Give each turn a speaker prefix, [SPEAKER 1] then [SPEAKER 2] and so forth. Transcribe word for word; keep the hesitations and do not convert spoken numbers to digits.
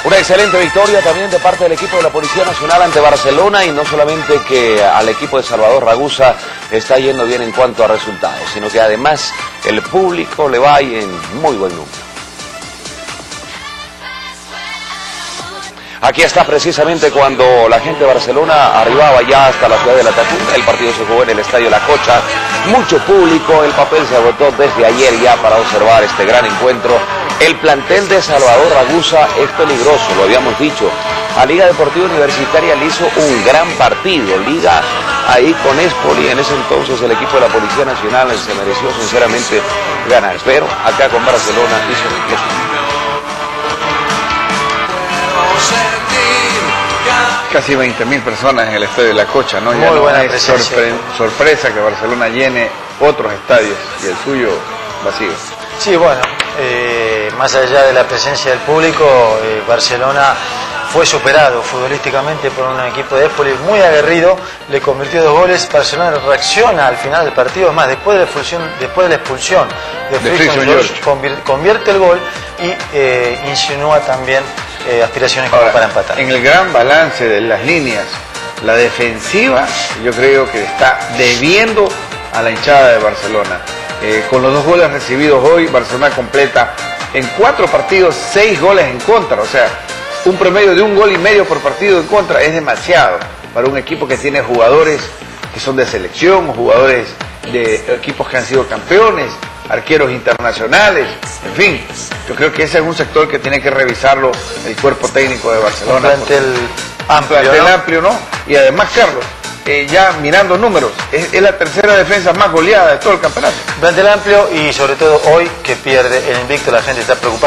[SPEAKER 1] Una excelente victoria también de parte del equipo de la Policía Nacional ante Barcelona, y no solamente que al equipo de Salvador Ragusa está yendo bien en cuanto a resultados, sino que además el público le va y en muy buen número. Aquí está precisamente cuando la gente de Barcelona arribaba ya hasta la ciudad de La Tacunga. El partido se jugó en el Estadio La Cocha, mucho público, el papel se agotó desde ayer ya para observar este gran encuentro. El plantel de Salvador Ragusa es peligroso, lo habíamos dicho. A Liga Deportiva Universitaria le hizo un gran partido, Liga ahí con Espoli, en ese entonces el equipo de la Policía Nacional se mereció sinceramente ganar, pero acá con Barcelona hizo lo suyo.
[SPEAKER 2] Casi veinte mil personas en el Estadio de La Cocha, ¿no? Ya
[SPEAKER 3] Muy
[SPEAKER 2] no
[SPEAKER 3] buena
[SPEAKER 2] hay
[SPEAKER 3] presencia.
[SPEAKER 2] sorpre sorpresa que Barcelona llene otros estadios y el suyo vacío.
[SPEAKER 3] Sí, bueno, eh, más allá de la presencia del público, eh, Barcelona fue superado futbolísticamente por un equipo de Espoli muy aguerrido, le convirtió dos goles. Barcelona reacciona al final del partido, además después de la expulsión, después de la expulsión de,
[SPEAKER 2] De
[SPEAKER 3] Frickson
[SPEAKER 2] Frickson
[SPEAKER 3] George, convierte, convierte el gol y eh, insinúa también eh, aspiraciones como
[SPEAKER 2] Ahora,
[SPEAKER 3] para empatar.
[SPEAKER 2] en el gran balance de las líneas, la defensiva yo creo que está debiendo a la hinchada de Barcelona. Eh, con los dos goles recibidos hoy, Barcelona completa en cuatro partidos seis goles en contra, o sea, un promedio de un gol y medio por partido en contra es demasiado para un equipo que tiene jugadores que son de selección, jugadores de equipos que han sido campeones, arqueros internacionales, en fin, yo creo que ese es un sector que tiene que revisarlo el cuerpo técnico de Barcelona.
[SPEAKER 3] Un plantel amplio,
[SPEAKER 2] plantel
[SPEAKER 3] ¿no?
[SPEAKER 2] amplio, ¿no? Y además, Carlos, eh, ya mirando números, es, es la tercera defensa más goleada de todo el campeonato.
[SPEAKER 3] Un plantel amplio y sobre todo hoy que pierde el invicto, la gente está preocupada.